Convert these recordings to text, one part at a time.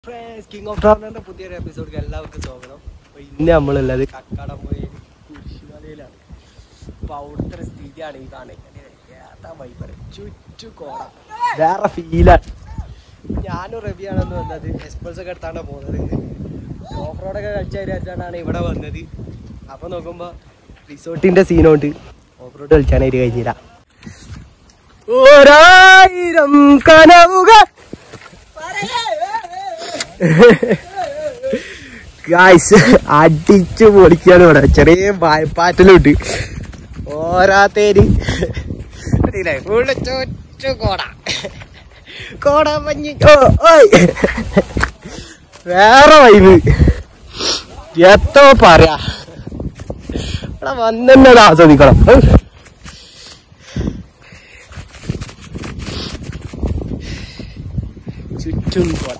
King of ട്രാവലറിന്റെ പുതിയൊരു എപ്പിസോഡിൽ എല്ലാവർക്കും സ്വാഗതം. അപ്പോൾ ഇന്ന് നമ്മളുള്ളത് കക്കാടംപുഴയിൽ കുരിശുമലയിലാണ്. അപ്പോൾ അവിടുത്തെ ഒരു സ്ഥിതിയാണ് ഈ കാണുന്നത്. വൈബർ ചുറ്റുകോട വേറെ ഫീലാണ്. ഞാനും റബിയാണെന്ന് വന്നത് എക്സ്പ്രസ്സൊക്കെ എടുത്താണ് പോകുന്നത്. ഓഫ് റോഡൊക്കെ കളിച്ച വിചാരിച്ചാണ് ഇവിടെ വന്നത്. അപ്പോൾ നോക്കുമ്പോൾ റിസോർട്ടിൻ്റെ സീനുണ്ട്. ഓഫ് റോഡ് കളിച്ചാനായിട്ട് കഴിഞ്ഞില്ല. ഒരായിരം കനവുകൾ ഗായ്സ് അടിച്ചു പൊളിക്കാണ് ഇവിടെ. ചെറിയ വായ്പാറ്റലുണ്ട്. ഓരാത്തേര് കോട മഞ്ഞ് വേറെ വൈബ്. എത്ര പറയാ, ഇവിടെ വന്നെ ആസ്വദിക്കണം. ചുറ്റും കോട.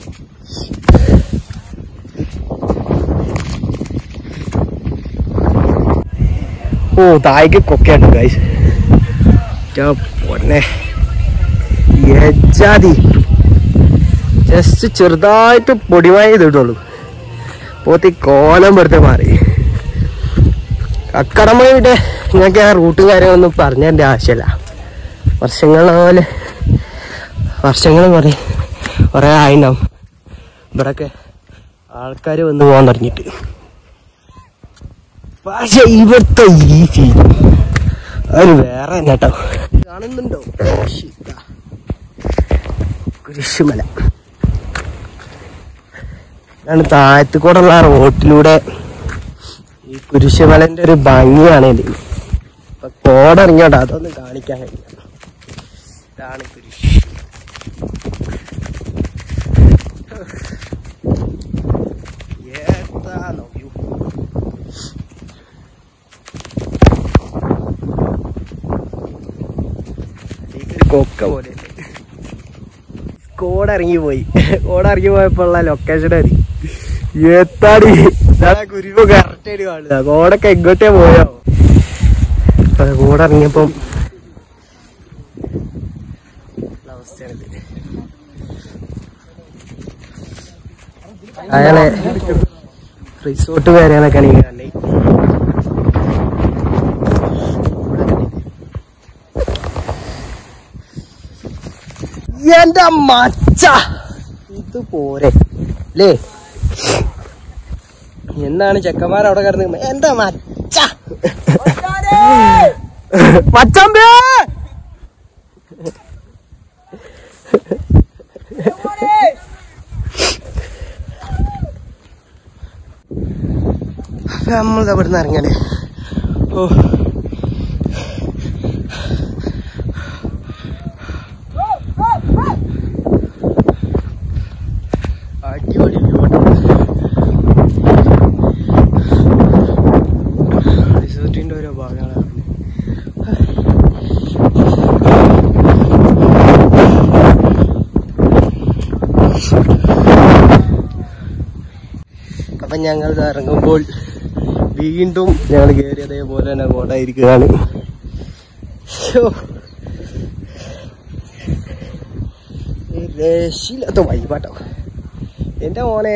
ഓ തായ്ക്ക് കൊക്കയുണ്ട് ഗൈസ്. പൊന്നെ യജാതി ജസ്റ്റ് ചെറുതായിട്ട് പൊടിമായി ചെയ്തിട്ടുള്ളൂ. പോത്തി കോലം വെറുതെ മാറി. കക്കടമ്പുഴയുടെ നിങ്ങൾക്ക് ആ റൂട്ട് കാര്യങ്ങളൊന്നും പറഞ്ഞതിൻ്റെ ആവശ്യമില്ല. വർഷങ്ങൾ കുറേ ആയിണ്ടാവും ഇവിടൊക്കെ ആൾക്കാർ വന്ന് പോകാൻ തുടങ്ങിയിട്ട്. പക്ഷെ ഇവിടുത്തെ ഈ ഫീൽ അത് വേറെ തന്നെ കേട്ടോ. കാണുന്നുണ്ടോ കുരിശുമല? ഇതാണ് താഴത്ത് കൂടെ ഉള്ള റോട്ടിലൂടെ. ഈ കുരിശുമലന്റെ ഒരു ഭംഗിയാണ് ഇത്. ഇപ്പൊ കോടിറങ്ങിയോട്ടോ, അതൊന്നും കാണിക്കാൻ കഴിയില്ല. ഇതാണ് കുരിശ്. ഏതാണോ വ്യൂ. കൊക്ക പോലെ കോടിറങ്ങി പോയപ്പോ ഉള്ള ലൊക്കേഷൻ അതി എത്താടി കുരുവ് കറക്റ്റ് ആയിട്ട് കാണുക. കോടൊക്കെ എങ്ങോട്ടേ പോയോ. കോടിറങ്ങിയപ്പം അവസ്ഥയാണ്. അയാളെ റിസോർട്ട് കാര്യങ്ങളൊക്കെ ആണെങ്കിൽ കണ്ടേ. എന്റെ മച്ച ഇത് പോരെ അല്ലേ? എന്താണ് ചെക്കന്മാർ അവിടെ കിടന്ന് എന്റെ മച്ച മച്ചമ്പേ നമ്മളിത് അവിടെ നിന്ന് ഇറങ്ങിയാലേ. ഓ അടിപൊളി റിസോർട്ടിന്റെ ഓരോ ഭാഗങ്ങളാണ്. അപ്പൊ ഞങ്ങൾ ഇറങ്ങുമ്പോൾ വീണ്ടും ഞങ്ങൾ കയറി അതേപോലെ തന്നെ കോടായിരിക്കുകയാണ്. രക്ഷയില്ലാത്ത വൈബാട്ടോ എന്റെ മോനെ.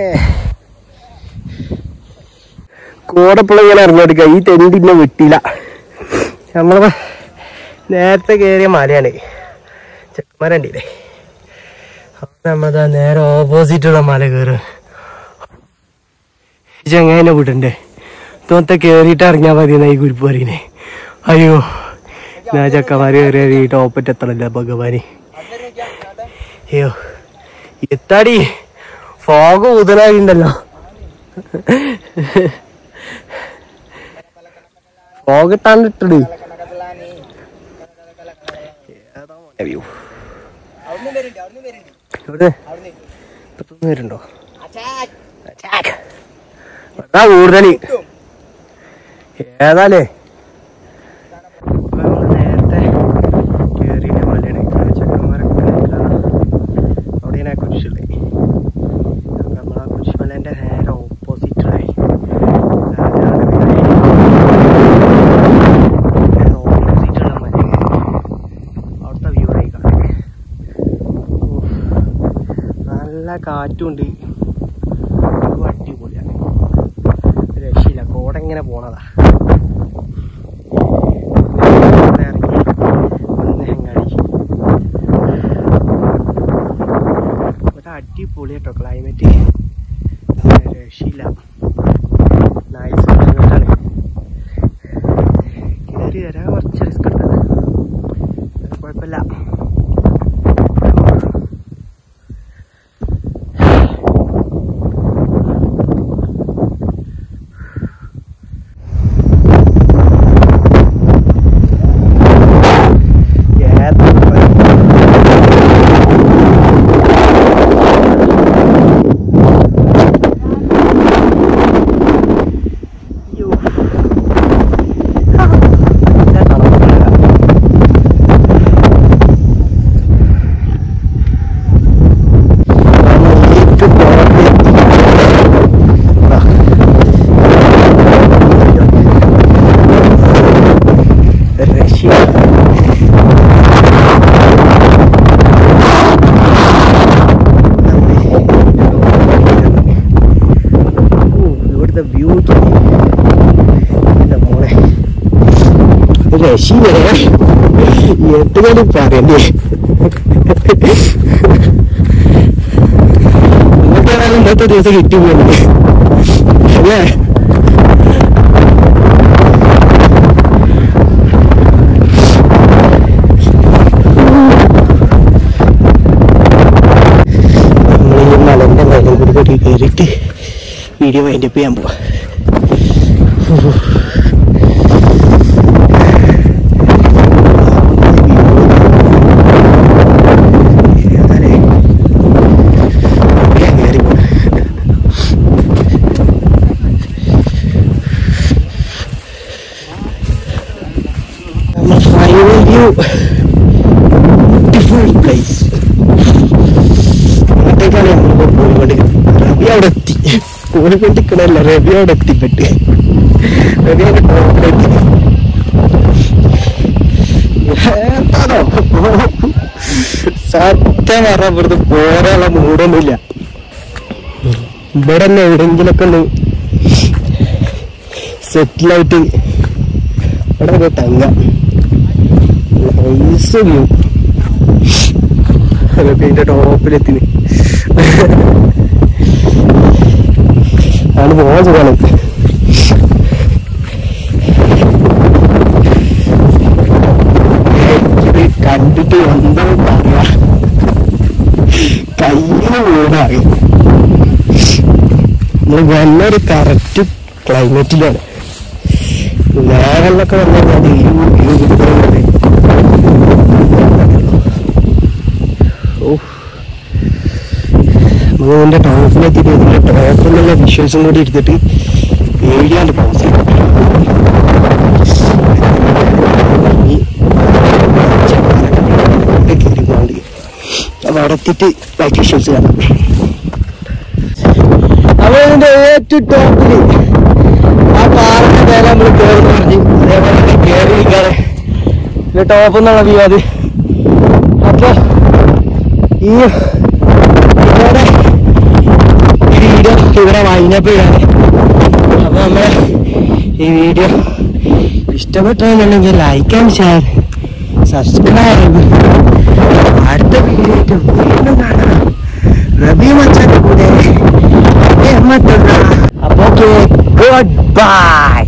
കോടപ്പുള്ള ഇങ്ങനെ ഇറങ്ങിയെടുക്കുക. ഈ തെണ്ടിന്നെ വിട്ടില്ല. നമ്മളെ നേരത്തെ കയറിയ മലയാണ്. ചെക്കന്മാരണ്ടില്ലേ? അപ്പൊ നമ്മളതാ നേരെ ഓപ്പോസിറ്റുള്ള മല കയറുക. ചെങ്ങനെ വിടണ്ടേ? തോന്നത്തെ കേറിയിട്ട് ഇറങ്ങിയാൽ മതി എന്നാ ഈ കുരിപ്പ് പറയുന്നേ. അയ്യോ ഞാൻ ചക്കന്മാര് കയറിയ ഈ ടോപ്പറ്റ് എത്തണല്ല ഭഗവാന്. അയ്യോ എത്താടി ഫോഗ് ഊതലായിണ്ടല്ലോ. ഫോഗ് ഇട്ടാണ്ടിട്ടത് വരുന്നുണ്ടോ? അതാ കൂടുതല് ഏതാലേ. നേരത്തെ കേറിയ മലയാണ്. ചെക്കന്മാരൊക്കെ അവിടെ കുരിശുള്ളത്. നമ്മളാ കുരിശുമലേന്റെ നേരെ ഓപ്പോസിറ്റുള്ളായി. ഓപ്പോസിറ്റുള്ള മല അവിടുത്തെ വ്യൂ ആയി കാണാൻ നല്ല കാറ്റുണ്ട്. അടിപൊളിയാണ്, രക്ഷയില്ല. കോടങ്ങനെ പോണതാ. ഇറങ്ങി ഒന്ന് ഹെങ്ങാടി. ഇവിടെ അടിപൊളി കേട്ടോ ക്ലൈമറ്റ്, രക്ഷയില്ല. നൈസ് ക്ലൈമറ്റാണ്. കയറി വരാൻ കുറച്ച് റിസ്ക് എടുത്തത്, കുഴപ്പമില്ല. എന്തുകൊണ്ട് പറയണ്ടേ, നിങ്ങൾക്കാണെങ്കിൽ ഇന്നത്തെ ദിവസം കിട്ടി പോകുന്നത് അല്ലേ? നമ്മൾ ഈ മലന്റെ മേലും കൂടി കൂടി കയറിയിട്ട് വീഡിയോ വൈൻഡപ്പ് ചെയ്യാൻ പോവാ. Beautiful place. അങ്ങോട്ടേക്കാണ് നമ്മളിപ്പോ പോയിക്കൊണ്ട്. റബി അവിടെ എത്തി, പോയിക്കൊണ്ടിരിക്കണല്ല, റബി അവിടെ എത്തിപ്പെട്ട്. റബി അവിടെ ടോപ്പിലെത്തി. സത്യം പറഞ്ഞ ഇവിടുത്തെ പോരാനുള്ള മൂടൊന്നുമില്ല. ഇവിടെ തന്നെ എവിടെയെങ്കിലൊക്കെ ഒന്ന് സെറ്റിലായിട്ട് ഇവിടെ തങ്ങാം. Nice view. ഇതിന്റെ ടോപ്പിലെത്തി ആണ് പോകാൻ സുഖമാണ്. കണ്ടിട്ട് എന്താ പറയാ, കയ്യിന് വീടായി. നമ്മള് നല്ലൊരു കറക്റ്റ് ക്ലൈമറ്റിലാണ്. വേനലൊക്കെ വന്നു കഴിഞ്ഞാൽ ഇതിന്റെ ടോപ്പിലെത്തിയിട്ട് ഇതിന്റെ ടോപ്പിലുള്ള വിഷ്വൽസും കൂടി എടുത്തിട്ട് ഏഴിയാണ്ട് പോസ് ചെയ്യും. കയറിപ്പോണ്ട് അപ്പൊ അവിടെ എത്തിയിട്ട് ബാക്കി വിഷ്വൽസ് കാണാം. അപ്പൊ ഇതിന്റെ ഏറ്റവും ടോപ്പില് ആ പാറയുടെ മേലെ നമ്മൾ കയറി പറഞ്ഞു. അതേപോലെ തന്നെ കയറി നിൽക്കാതെ ഇതിന്റെ ടോപ്പ് എന്നുള്ള വ്യൂ അത്. അപ്പൊ ഈ വീഡിയോ ഇവിടെ വൈൻഡപ്പ് ചെയ്യാണ്. അപ്പൊ നമ്മളെ ഈ വീഡിയോ ഇഷ്ടപ്പെട്ടെന്നുണ്ടെങ്കിൽ ലൈക്ക് ആൻഡ് ഷെയർ, സബ്സ്ക്രൈബ്. അടുത്ത വീഡിയോ ആയിട്ട് വീണ്ടും കാണാം. റബി മച്ചാന്റെ കൂടെ. അപ്പൊ ഗുഡ് ബൈ.